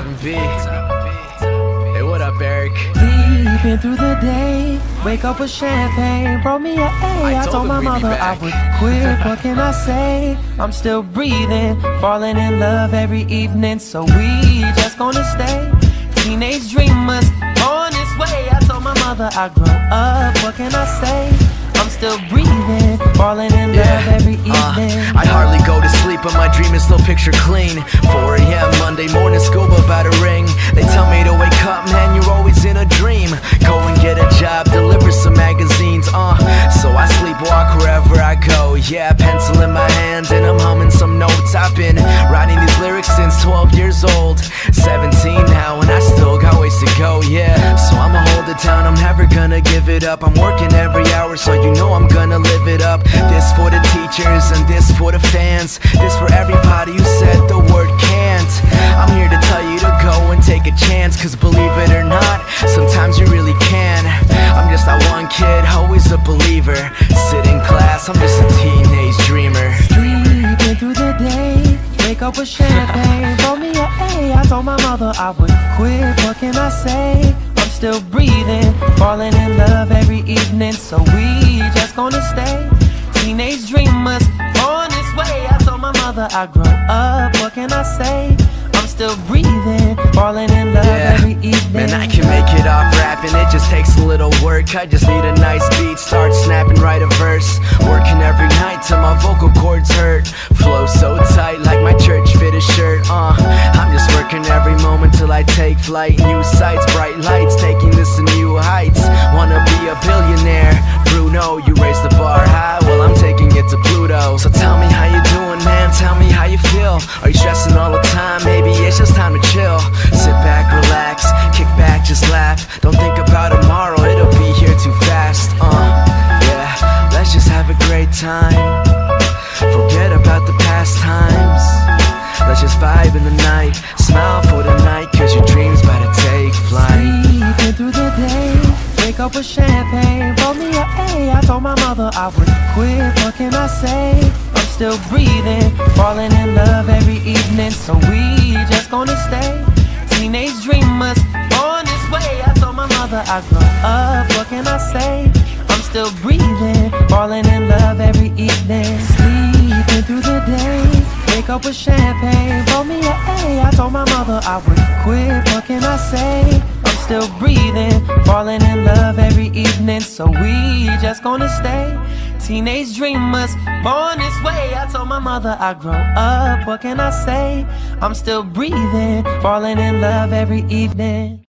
7B. Hey, what up, Eric? Sleeping through the day, wake up with champagne, brought me a A. I told my mother I would quit, what can I say? I'm still breathing, falling in love every evening, so we just gonna stay teenage dreamers on this way. I told my mother I'd grow up, what can I say? I'm still breathing, falling in love every evening. I hardly go to sleep, but my dream is still picture clean. 4 AM Monday morning, school about to ring. They tell me to wake up, man, you're always in a dream. Go and get a job, deliver some magazines, so I sleepwalk wherever I go. Yeah, pencil in my hand and I'm humming some notes. I've been writing these lyrics since 12 years old. 17 now and I still got ways to go, yeah. So I'ma hold it down, I'm never gonna give it up. I'm working every hour, so you know I'm gonna live it up. This for the teachers and this for the fans. This for everybody who said the word can't. I'm here to tell you to go and take a chance, cause believe it or not, sometimes you really can. I'm just that one kid, always a believer. Sit in class, I'm just a teenage dreamer. Sleeping through the day, wake up with champagne, brought me a A. I told my mother I would quit, what can I say? I'm still breathing, falling in love every evening, so we just gonna stay teenage dreamers on this way. I told my mother I'd grow up, what can I say? I'm still breathing, falling in love every evening. Man, I can make it off rapping, it just takes a little work. I just need a nice beat, start snapping, write a verse. Working every night till my vocal cords hurt. Flow so tight like my church fitted shirt. I'm just working every moment till I take flight. New sights, bright lights, taking this to new heights. Wanna be a billionaire, Bruno, you raise the bar high, well I'm taking it to Pluto. So tell me how you doing, man, tell me how you feel. Are you stressing all the time? Maybe it's just time to chill. Sit back, relax, kick back, just laugh. Don't think about tomorrow, it'll be here too fast. Yeah, let's just have a great time. Forget about the past times. Let's just vibe in the night. Smile for the night, cause your dreams about to take flight. Sleeping through the day, wake up with champagne, brought me a A. I told my mother I would quit, what can I say? I'm still breathing, falling in love every evening, so we just gonna stay teenage dreamers on this way. I told my mother I'd grow up, what can I say? I'm still breathing, falling in love every evening. Sleeping through the day, wake up with champagne, brought me a A. I told my mother I would quit, what can I say? I'm still breathing, falling in love every evening, so we just gonna stay teenage dreamers born this way. I told my mother I'd grow up, what can I say? I'm still breathing, falling in love every evening.